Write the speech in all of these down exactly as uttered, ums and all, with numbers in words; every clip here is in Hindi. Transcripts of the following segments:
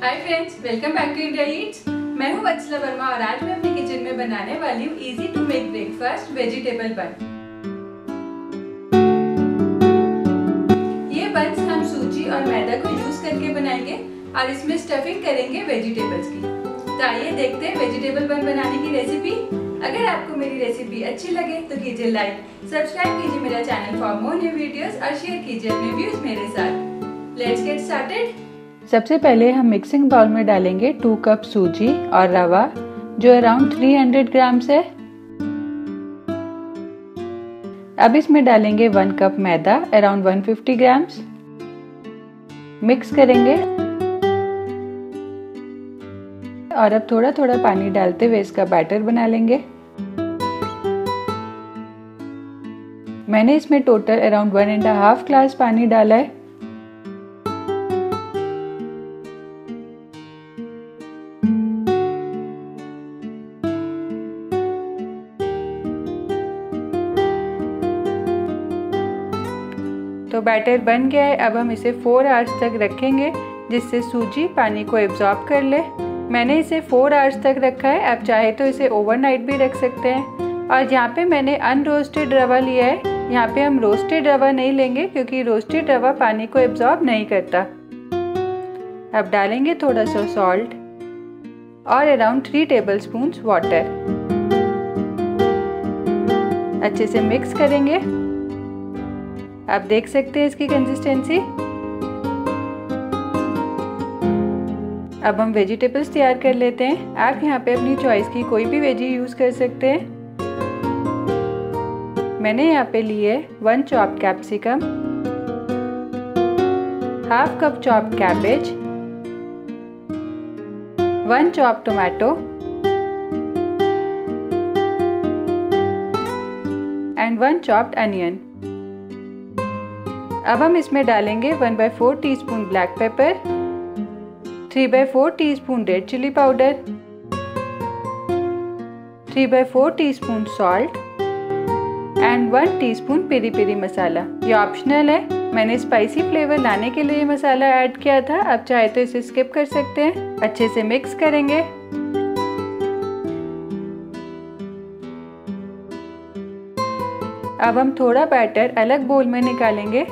Hi friends, welcome back to India eats. मैं हूं वत्सला वर्मा और आज मैं अपने किचन में बनाने वाली हूं easy to make breakfast vegetable bun. ये बन्स हम सूजी और मैदा को यूज करके बनाएंगे और इसमें स्टफिंग करेंगे वेजिटेबल्स की। तो आइए देखते हैं वेजिटेबल बन बनाने की रेसिपी। अगर आपको मेरी रेसिपी अच्छी लगे तो कीजिए लाइक, सब्सक्राइब कीजिए मेरा channel for more new videos और शेयर कीजिए अपने व्यूज मेरे साथ। Let's get started. सबसे पहले हम मिक्सिंग बाउल में डालेंगे टू कप सूजी और रवा जो अराउंड तीन सौ ग्राम्स है। अब इसमें डालेंगे वन कप मैदा अराउंड एक सौ पचास ग्राम्स। मिक्स करेंगे और अब थोड़ा थोड़ा पानी डालते हुए इसका बैटर बना लेंगे। मैंने इसमें total around one and half glass पानी डाला है। तो बैटर बन गया है। अब हम इसे फोर आवर्स तक रखेंगे जिससे सूजी पानी को एब्जॉर्ब कर ले। मैंने इसे फोर आवर्स तक रखा है। आप चाहे तो इसे ओवरनाइट भी रख सकते हैं। और यहाँ पे मैंने अनरोस्टेड रवा लिया है। यहाँ पे हम रोस्टेड रवा नहीं लेंगे क्योंकि रोस्टेड रवा पानी को एब्जॉर्ब नहीं करता। अब डालेंगे थोड़ा सा सॉल्ट और अराउंड थ्री टेबलस्पून वाटर। अच्छे से मिक्स करेंगे। आप देख सकते हैं इसकी कंसिस्टेंसी। अब हम वेजिटेबल्स तैयार कर लेते हैं। आप यहाँ पे अपनी चॉइस की कोई भी वेजी यूज कर सकते हैं। मैंने यहाँ पे लिए one chopped capsicum, half cup chopped cabbage, one chopped tomato and one chopped onion. अब हम इसमें डालेंगे one by four teaspoon black pepper, three by four teaspoon red chilli powder, three by four teaspoon salt and one teaspoon peri peri masala. ये ऑप्शनल है। मैंने स्पाइसी फ्लेवर लाने के लिए ये मसाला ऐड किया था। आप चाहे तो इसे स्किप कर सकते हैं। अच्छे से मिक्स करेंगे। अब हम थोड़ा बैटर अलग बोल में निकालेंगे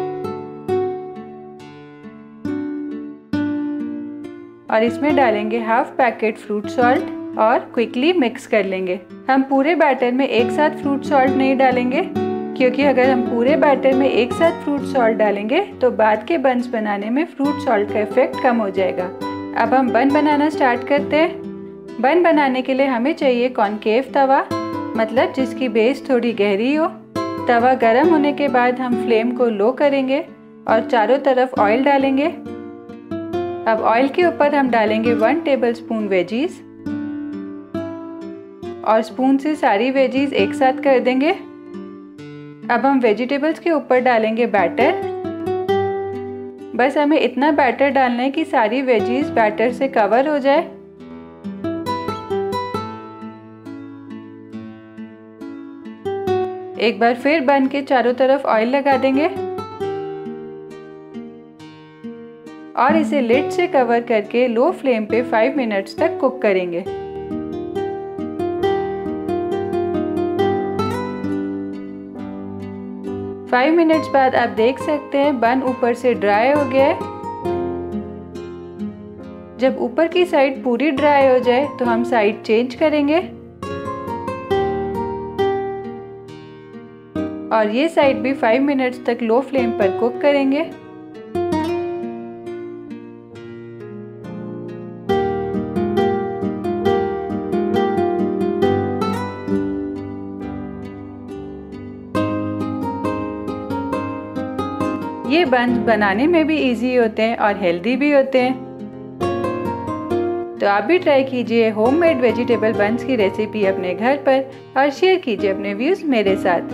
और इसमें डालेंगे हाफ पैकेट फ्रूट सॉल्ट और क्विकली मिक्स कर लेंगे। हम पूरे बैटर में एक साथ फ्रूट सॉल्ट नहीं डालेंगे क्योंकि अगर हम पूरे बैटर में एक साथ फ्रूट सॉल्ट डालेंगे तो बाद के बन्स बनाने में फ्रूट सॉल्ट का इफेक्ट कम हो जाएगा। अब हम बन बनाना स्टार्ट करते हैं। बन बनाने के लिए हमें चाहिए कॉनकेव तवा, मतलब जिसकी बेस थोड़ी गहरी हो। तवा गर्म होने के बाद हम फ्लेम को लो करेंगे और चारों तरफ ऑयल डालेंगे। अब ऑयल के ऊपर हम डालेंगे वन टेबलस्पून वेजीज और स्पून से सारी वेजीज एक साथ कर देंगे। अब हम वेजिटेबल्स के ऊपर डालेंगे बैटर। बस हमें इतना बैटर डालना है कि सारी वेजीज बैटर से कवर हो जाए। एक बार फिर बन के चारों तरफ ऑयल लगा देंगे और इसे लिड से कवर करके लो फ्लेम पे फाइव मिनट्स तक कुक करेंगे। फाइव मिनट्स बाद आप देख सकते हैं बन ऊपर से ड्राई हो गया है। जब ऊपर की साइड पूरी ड्राई हो जाए तो हम साइड चेंज करेंगे और ये साइड भी फाइव मिनट्स तक लो फ्लेम पर कुक करेंगे। ये बन्स बनाने में भी इजी होते हैं और हेल्दी भी होते हैं। तो आप भी ट्राई कीजिए होममेड वेजिटेबल बन्स की रेसिपी अपने घर पर और शेयर कीजिए अपने व्यूज मेरे साथ।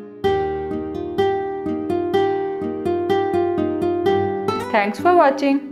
Thanks for watching.